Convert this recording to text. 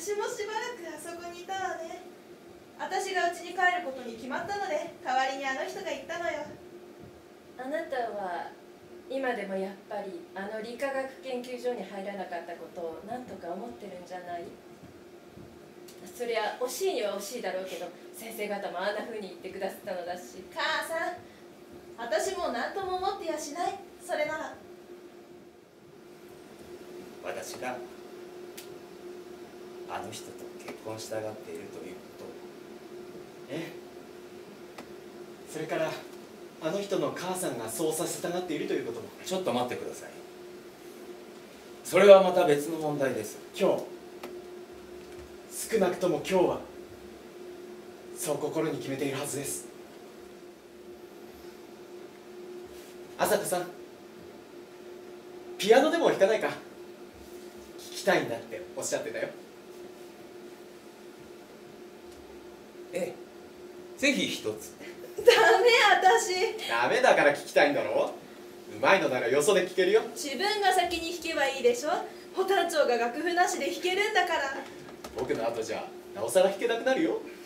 私もしばらくあそこにいたわね。私が家に帰ることに決まったので、代わりにあの人が言ったのよ。 あなたは今でもやっぱりあの理化学研究所に入らなかったことを何とか思ってるんじゃない？そりゃ惜しいには惜しいだろうけど、先生方もあんな風に言ってくださったのだし。 母さん、私もう何とも思ってやしない。それなら私があの人と結婚したがっているということを。 ええ、それからあの人の母さんがそうさせたがっているということも。 ちょっと待ってください。それはまた別の問題です。 今日、少なくとも今日はそう心に決めているはずです。朝子さん、ピアノでも弾かないか？聞きたいんだっておっしゃってたよ。 ええ、ぜひ一つ。 ダメ。私ダメだから聞きたいんだろう。うまいのならよそで聞けるよ。 自分が先に弾けばいいでしょ。保単長が楽譜なしで弾けるんだから。 僕の後じゃなおさら弾けなくなるよ。